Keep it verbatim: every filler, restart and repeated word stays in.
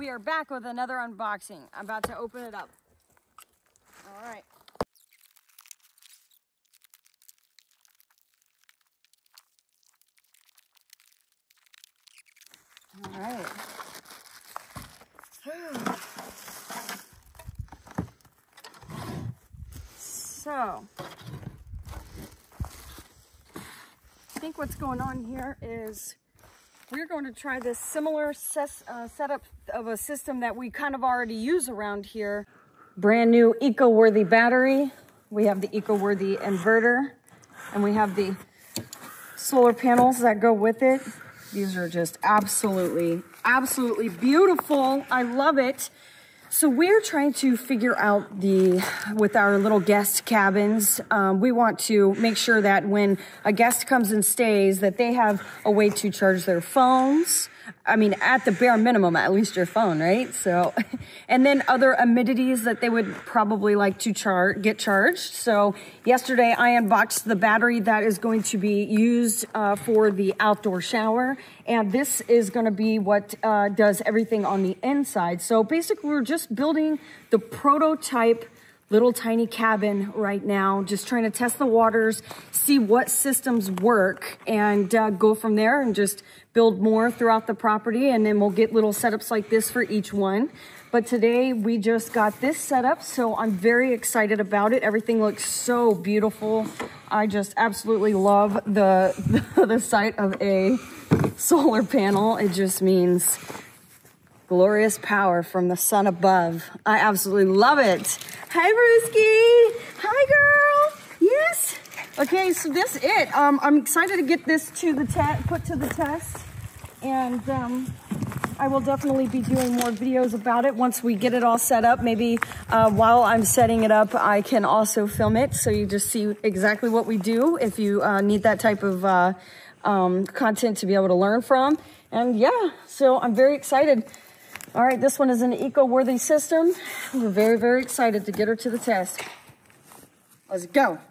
We are back with another unboxing. I'm about to open it up. All right. All right. So, I think what's going on here is we're going to try this similar ses uh, setup of a system that we kind of already use around here. Brand new eco-worthy battery. We have the eco-worthy inverter, and we have the solar panels that go with it. These are just absolutely, absolutely beautiful. I love it. So we're trying to figure out the, with our little guest cabins, um, we want to make sure that when a guest comes and stays, that they have a way to charge their phones. I mean, at the bare minimum, at least your phone, right? So, and then other amenities that they would probably like to char get charged. So yesterday I unboxed the battery that is going to be used uh, for the outdoor shower. And this is going to be what uh, does everything on the inside. So basically we're just building the prototype little tiny cabin right now, just trying to test the waters, see what systems work, and uh, go from there and just build more throughout the property. And then we'll get little setups like this for each one. But today we just got this set up, so I'm very excited about it. Everything looks so beautiful. I just absolutely love the, the, the sight of a solar panel. It just means glorious power from the sun above. I absolutely love it. Hi, Brewski. Hi, girl. Yes. Okay, so this is it. Um, I'm excited to get this to the test, put to the test, and um, I will definitely be doing more videos about it once we get it all set up. Maybe uh, while I'm setting it up, I can also film it, so you just see exactly what we do if you uh, need that type of uh, um, content to be able to learn from. And yeah, so I'm very excited. All right, this one is an eco-worthy system. We're very, very excited to get her to the test. Let's go.